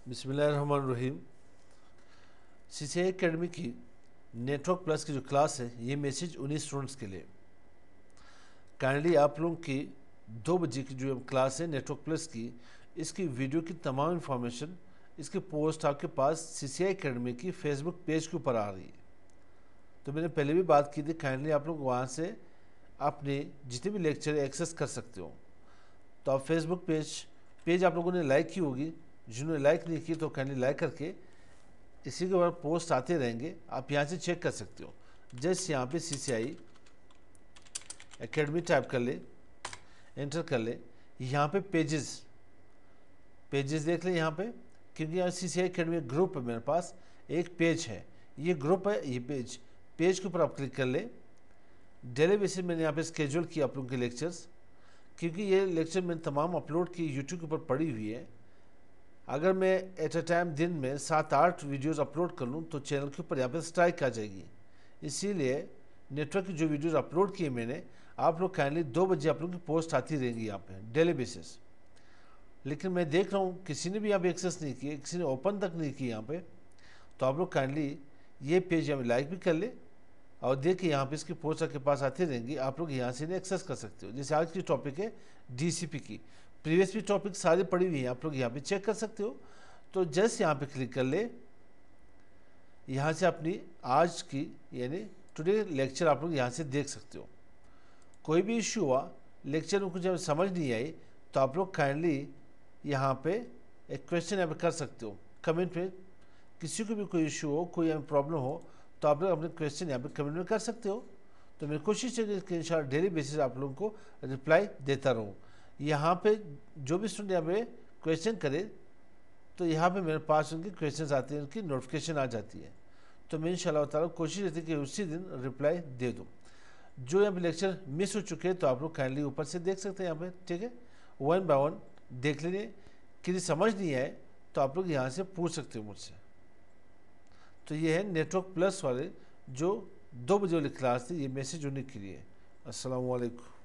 बिस्मिल्लाहिर्रहमानिर्रहीम। CCIE academy की network plus की जो क्लास है, ये मैसेज उन्हीं स्टूडेंट्स के लिए। काइंडली आप लोगों की 2 बजे की जो क्लास है नेटवर्क प्लस की, इसकी वीडियो की तमाम इन्फॉर्मेशन, इसकी पोस्ट आपके पास CCIE एकेडमी की फेसबुक पेज के ऊपर आ रही है। तो मैंने पहले भी बात की थी, काइंडली आप लोग वहाँ से अपने जितने भी लेक्चर एक्सेस कर सकते हो। तो आप फेसबुक पेज आप लोगों ने लाइक की होगी, जिन्होंने लाइक नहीं की तो काइंडली लाइक करके इसी के बाद पोस्ट आते रहेंगे, आप यहाँ से चेक कर सकते हो। जस्ट यहाँ पे CCIE एकेडमी टाइप कर ले, एंटर कर ले, यहाँ पे पेजेस देख ले यहाँ पे, क्योंकि यहाँ CCIE एकेडमी ग्रुप है, मेरे पास एक पेज है, ये ग्रुप है, ये पेज के ऊपर आप क्लिक कर ले। डेली बेसिस मैंने यहाँ पे स्केड्यूल किया आप लोगों के लेक्चर्स, क्योंकि ये लेक्चर मैंने तमाम अपलोड की यूट्यूब के ऊपर पड़ी हुई है। अगर मैं एट अ टाइम दिन में 7-8 वीडियोस अपलोड कर लूँ तो चैनल के ऊपर यहाँ पे स्ट्राइक आ जाएगी। इसीलिए नेटवर्क की जो वीडियोस अपलोड किए मैंने, आप लोग काइंडली 2 बजे आप लोगों की पोस्ट आती रहेंगी यहाँ पे डेली बेसिस। लेकिन मैं देख रहा हूँ किसी ने भी यहाँ पे एक्सेस नहीं किया, किसी ने ओपन तक नहीं किया यहाँ पे। तो आप लोग काइंडली ये पेज यहाँ लाइक भी कर ले और देखिए यहाँ पे इसकी पोस्ट आपके पास आती रहेंगी, आप लोग यहाँ से इन्हें एक्सेस कर सकते हो। जैसे आज की टॉपिक है DCP की, प्रीवियस भी टॉपिक सारे पड़ी हुई हैं, आप लोग यहाँ पे चेक कर सकते हो। तो जस्ट यहाँ पे क्लिक कर ले, यहाँ से अपनी आज की यानी टुडे लेक्चर आप लोग यहाँ से देख सकते हो। कोई भी इशू हुआ, लेक्चर में कुछ जब समझ नहीं आई, तो आप लोग काइंडली यहाँ पे एक क्वेश्चन यहाँ पे कर सकते हो कमेंट में। किसी को भी कोई इशू हो, कोई प्रॉब्लम हो, तो आप लोग अपने क्वेश्चन यहाँ पे कमेंट में कर सकते हो। तो मेरी कोशिश है कि इंशाल्लाह डेली बेसिस आप लोगों को रिप्लाई देता रहूँ। यहाँ पे जो भी स्टूडेंट यहाँ पे क्वेश्चन करे, तो यहाँ पे मेरे पास उनके क्वेश्चंस आते हैं, उनकी नोटिफिकेशन आ जाती है। तो मैं इंशाल्लाह ताला कोशिश रहती है कि उसी दिन रिप्लाई दे दूँ। जो यहाँ पे लेक्चर मिस हो चुके हैं तो आप लोग काइंडली ऊपर से देख सकते हैं यहाँ पे, ठीक है, 1 बाय 1 देख लीजिए। किसी समझ नहीं आए तो आप लोग यहाँ से पूछ सकते हो मुझसे। तो ये है नेटवर्क प्लस वाले जो 2 बजे वाली क्लास थी, ये मैसेज उन्हीं के लिए। अस्सलाम वालेकुम।